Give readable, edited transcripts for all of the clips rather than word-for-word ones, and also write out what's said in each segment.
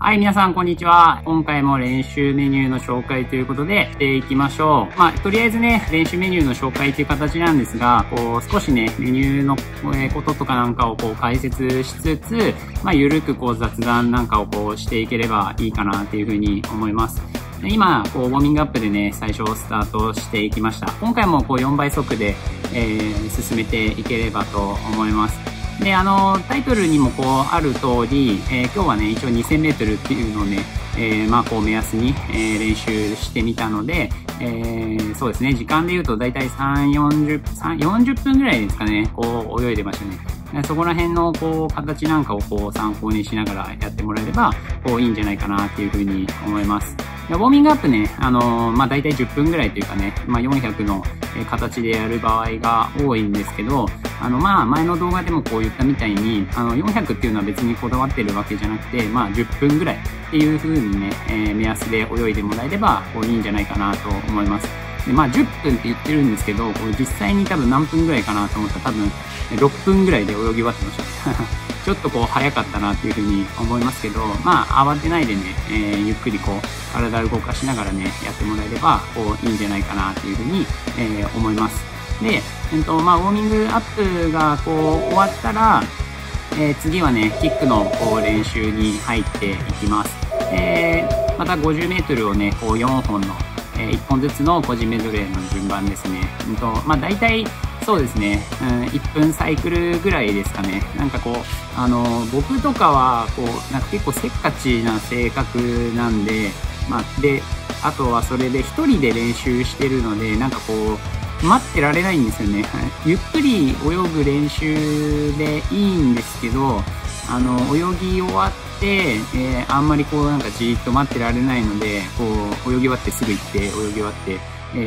はい、皆さん、こんにちは。今回も練習メニューの紹介ということで、していきましょう。とりあえずね、練習メニューの紹介という形なんですが、少しね、メニューのこととかなんかを解説しつつ、ゆるく雑談なんかをしていければいいかなっていうふうに思います。今、ウォーミングアップでね、最初スタートしていきました。今回も4倍速で、進めていければと思います。で、タイトルにもある通り、今日はね、一応2000メートルっていうのをね、目安に、練習してみたので、そうですね、時間で言うとだいたい40分ぐらいですかね、泳いでましたね。そこら辺の形なんかを参考にしながらやってもらえればいいんじゃないかなっていうふうに思います。ウォーミングアップね、だいたい10分ぐらいというかね、400の形でやる場合が多いんですけど、前の動画でも言ったみたいに、400っていうのは別にこだわってるわけじゃなくて、10分ぐらいっていう風にね、目安で泳いでもらえればいいんじゃないかなと思います。で、10分って言ってるんですけど、実際に多分何分ぐらいかなと思ったら多分6分ぐらいで泳ぎ終わってましたね。ちょっと早かったなっていう風に思いますけど、慌てないでね、ゆっくり体を動かしながらね、やってもらえればいいんじゃないかなっていう風に、思います。で、ウォーミングアップが終わったら、次はね、キックの練習に入っていきます。また50メートルをね、4本の、1本ずつの個人メドレーの順番ですね。大体、そうですね、1分サイクルぐらいですかね。僕とかは、結構せっかちな性格なんで、で、あとはそれで一人で練習してるので、待ってられないんですよね。ゆっくり泳ぐ練習でいいんですけど、泳ぎ終わって、あんまりじーっと待ってられないので、泳ぎ終わってすぐ行って、泳ぎ終わって、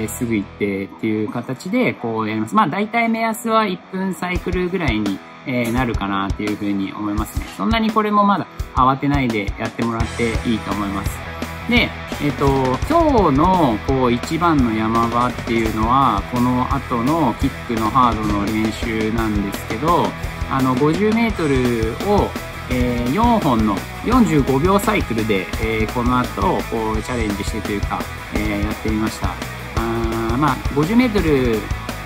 すぐ行ってっていう形で、やります。大体目安は1分サイクルぐらいに、なるかなっていうふうに思いますね。そんなにこれもまだ慌てないでやってもらっていいと思います。で、今日の一番の山場っていうのは、この後のキックのハードの練習なんですけど、50メートルを、4本の45秒サイクルで、この後、チャレンジしてというか、やってみました。50メートル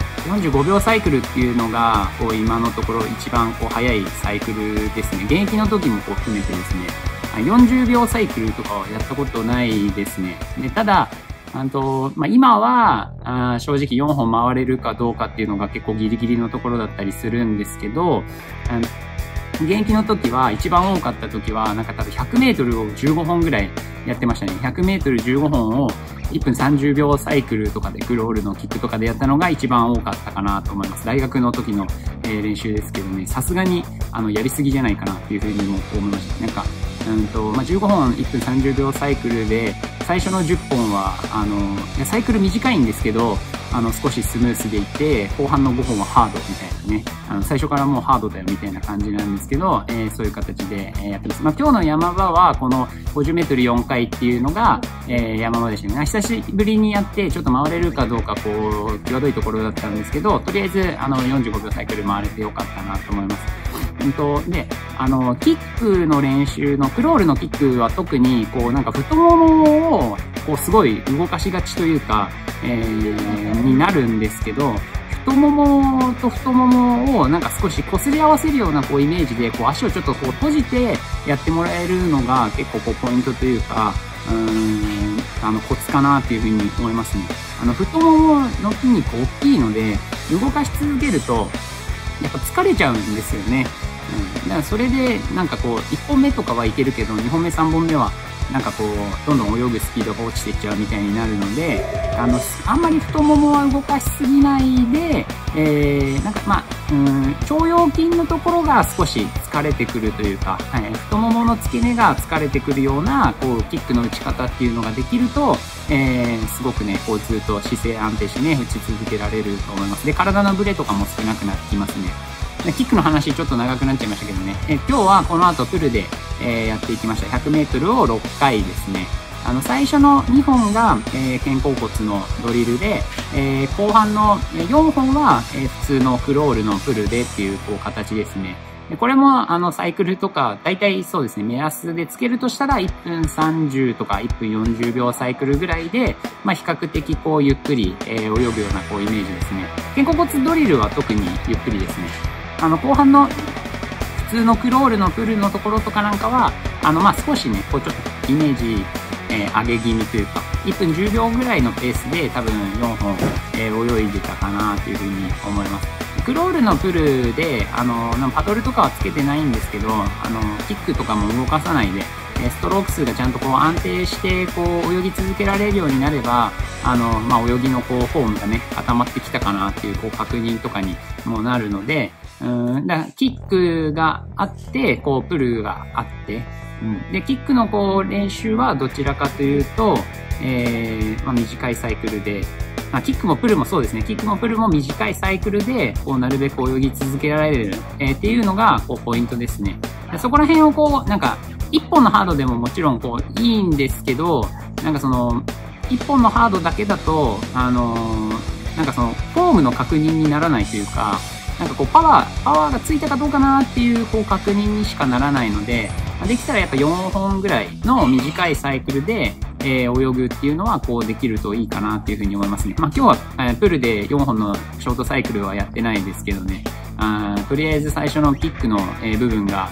45秒サイクルっていうのが、今のところ一番速いサイクルですね。現役の時も含めてですね。40秒サイクルとかはやったことないですね。で、ただ、今は、正直4本回れるかどうかっていうのが結構ギリギリのところだったりするんですけど、現役の時は、一番多かった時は、多分100メートルを15本ぐらいやってましたね。100メートル15本を1分30秒サイクルとかで、クロールのキックとかでやったのが一番多かったかなと思います。大学の時の、練習ですけどね、さすがに、やりすぎじゃないかなっていうふうにも思いました。15本1分30秒サイクルで、最初の10本は、サイクル短いんですけど、少しスムースでいって、後半の5本はハードみたいなね、最初からもうハードだよみたいな感じなんですけど、そういう形で、やってます。今日の山場は、この50メートル4回っていうのが、山場でしたね。久しぶりにやって、ちょっと回れるかどうか、際どいところだったんですけど、とりあえず、45秒サイクル回れてよかったなと思います。で、キックの練習の、クロールのキックは特に、太ももを、すごい動かしがちというか、になるんですけど、太ももと太ももを少し擦り合わせるようなイメージで、足をちょっと閉じてやってもらえるのが結構ポイントというか、コツかなっていうふうに思いますね。太ももの筋肉大きいので、動かし続けると、やっぱ疲れちゃうんですよね。だからそれで、1本目とかはいけるけど、2本目、3本目は、どんどん泳ぐスピードが落ちていっちゃうみたいになるので、あんまり太ももは動かしすぎないで、腸腰筋のところが少し疲れてくるというか、太ももの付け根が疲れてくるような、キックの打ち方っていうのができると、すごくね、ずっと姿勢安定してね、打ち続けられると思います。で、体のブレとかも少なくなってきますね。キックの話ちょっと長くなっちゃいましたけどね。今日はこの後フルで、やっていきました。100メートルを6回ですね。最初の2本が、肩甲骨のドリルで、後半の4本は、普通のクロールのフルでっていう、形ですね。 でこれも、サイクルとか、だいたいそうですね、目安でつけるとしたら、1分30とか1分40秒サイクルぐらいで、まあ、比較的こう、ゆっくり、泳ぐような、こう、イメージですね。肩甲骨ドリルは特にゆっくりですね。後半の、普通のクロールのプルのところとかなんかは、まあ、少しね、こう、ちょっと、イメージ、上げ気味というか、1分10秒ぐらいのペースで多分4本、泳いでたかなというふうに思います。クロールのプルで、パドルとかはつけてないんですけど、キックとかも動かさないで、ストローク数がちゃんとこう安定して、こう泳ぎ続けられるようになれば、まあ、泳ぎのこうフォームがね、固まってきたかなっていう、こう確認とかにもなるので、だからキックがあって、こうプルがあって、で、キックのこう練習はどちらかというと、まあ、短いサイクルで、まあ、キックもプルもそうですね。キックもプルも短いサイクルで、こう、なるべく泳ぎ続けられる、っていうのが、こう、ポイントですね。でそこら辺をこう、なんか、一本のハードでももちろん、こう、いいんですけど、なんかその、一本のハードだけだと、なんかその、フォームの確認にならないというか、なんかこう、パワーがついたかどうかなっていう、こう、確認にしかならないので、できたらやっぱ4本ぐらいの短いサイクルで、泳ぐっていうのはこうできるといいかなっていうふうに思いますね。まあ今日は、プールで4本のショートサイクルはやってないですけどね。とりあえず最初のキックの、部分が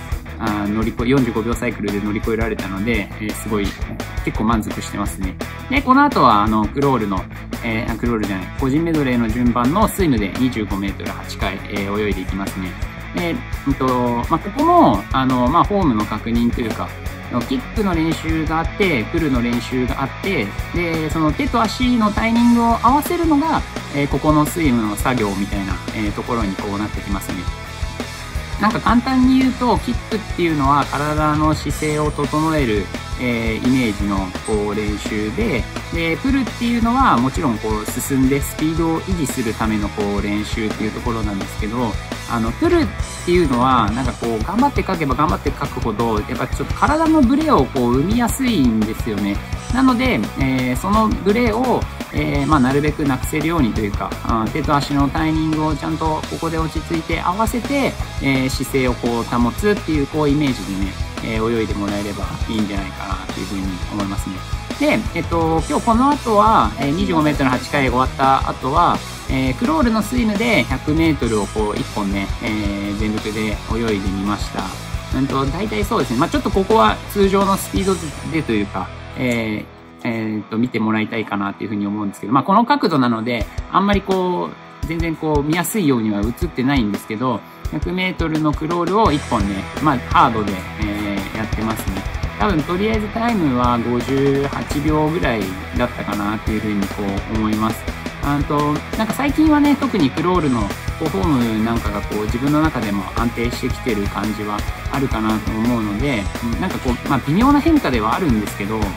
45秒サイクルで乗り越えられたので、すごい結構満足してますね。で、この後はクロールの、クロールじゃない、個人メドレーの順番のスイムで25メートル8回、泳いでいきますね。で、まあ、ここも、まあ、フォームの確認というか、キックの練習があって、プルの練習があって、で、その手と足のタイミングを合わせるのが、ここのスイムの作業みたいな、ところにこうなってきますね。なんか簡単に言うと、キックっていうのは体の姿勢を整える、イメージのこう練習で、で、プルっていうのはもちろんこう進んでスピードを維持するためのこう練習っていうところなんですけど、プルっていうのはなんかこう頑張って書けば頑張って書くほど、やっぱちょっと体のブレをこう生みやすいんですよね。なので、そのブレを、まあ、なるべくなくせるようにというか、手と足のタイミングをちゃんとここで落ち着いて合わせて、姿勢をこう保つっていうこうイメージでね、泳いでもらえればいいんじゃないかなというふうに思いますね。で、今日この後は、25メートル8回終わった後は、クロールのスイムで100メートルをこう1本ね、全力で泳いでみました。大体そうですね。まあ、ちょっとここは通常のスピードでというか、見てもらいたいかなっていうふうに思うんですけど、まあ、この角度なので、あんまりこう、全然こう見やすいようには映ってないんですけど、100メートルのクロールを1本ね、まあ、ハードで、やってますね。多分、とりあえずタイムは58秒ぐらいだったかなっていうふうにこう思います。なんか最近はね、特にクロールのフォームなんかがこう自分の中でも安定してきてる感じはあるかなと思うので、なんかこう、まあ微妙な変化ではあるんですけど、や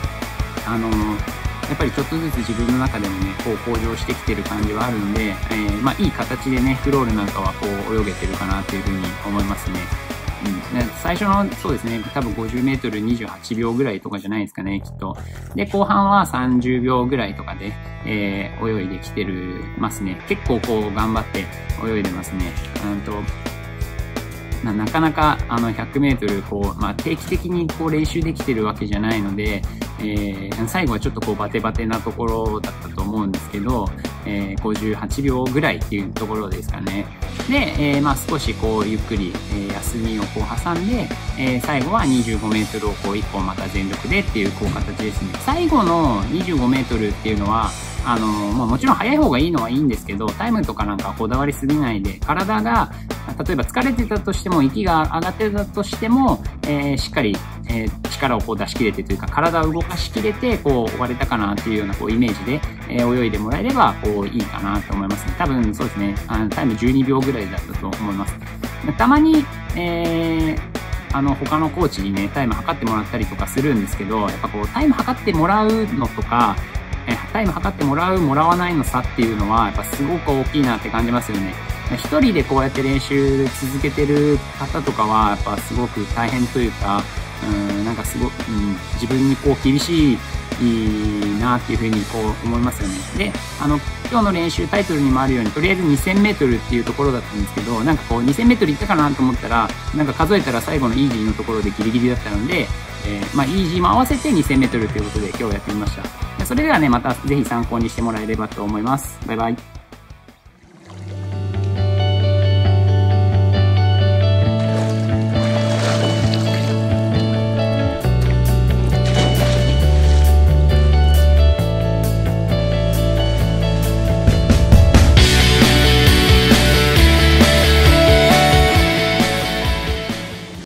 っぱりちょっとずつ自分の中でもね、こう向上してきてる感じはあるので、まあいい形でね、クロールなんかはこう泳げてるかなというふうに思いますね。最初の、そうですね、多分50メートル28秒ぐらいとかじゃないですかね、きっと。で、後半は30秒ぐらいとかで、泳いできてますね。結構こう頑張って泳いでますね。なかなか100メートルこう、まあ、定期的にこう練習できてるわけじゃないので、最後はちょっとこうバテバテなところだったと思うんですけど、58秒ぐらいっていうところですかね。で、まあ少しこうゆっくり、休みをこう挟んで、最後は25メートルをこう1本また全力でっていうこう形ですね。最後の25メートルっていうのは、もちろん速い方がいいのはいいんですけど、タイムとかなんかこだわりすぎないで、体が、例えば疲れてたとしても、息が上がってたとしても、しっかり、力をこう出し切れてというか、体を動かしきれて、こう、終われたかなっていうようなこうイメージで、泳いでもらえれば、こう、いいかなと思いますね。多分そうですね、タイム12秒ぐらいだったと思います。たまに、他のコーチにね、タイム測ってもらったりとかするんですけど、やっぱこう、タイム測ってもらうのとか、タイム測ってもらう、もらわないの差っていうのは、やっぱすごく大きいなって感じますよね。一人でこうやって練習続けてる方とかは、やっぱすごく大変というか、なんかすごく、自分にこう厳しいいいなっていうふうにこう思いますよね。で、今日の練習タイトルにもあるように、とりあえず2000メートルっていうところだったんですけど、なんかこう2000メートル行ったかなと思ったら、なんか数えたら最後のイージーのところでギリギリだったので、まあイージーも合わせて2000メートルということで今日やってみました。それではね、またぜひ参考にしてもらえればと思います。バイバイ。